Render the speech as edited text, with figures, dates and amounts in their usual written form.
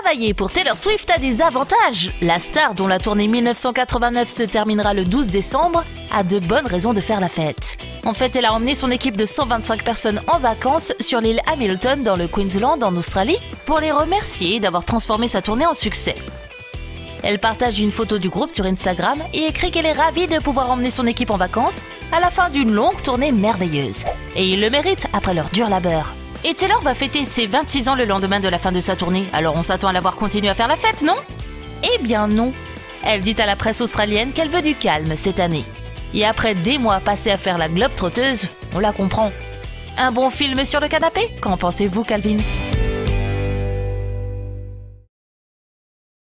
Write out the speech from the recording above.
Travailler pour Taylor Swift a des avantages. La star, dont la tournée 1989 se terminera le 12 décembre, a de bonnes raisons de faire la fête. En fait, elle a emmené son équipe de 125 personnes en vacances sur l'île Hamilton dans le Queensland en Australie pour les remercier d'avoir transformé sa tournée en succès. Elle partage une photo du groupe sur Instagram et écrit qu'elle est ravie de pouvoir emmener son équipe en vacances à la fin d'une longue tournée merveilleuse. Et ils le méritent après leur dur labeur. Et Taylor va fêter ses 26 ans le lendemain de la fin de sa tournée, alors on s'attend à la voir continuer à faire la fête, non? Eh bien non. Elle dit à la presse australienne qu'elle veut du calme cette année. Et après des mois passés à faire la globe trotteuse, on la comprend. Un bon film sur le canapé? Qu'en pensez-vous, Calvin?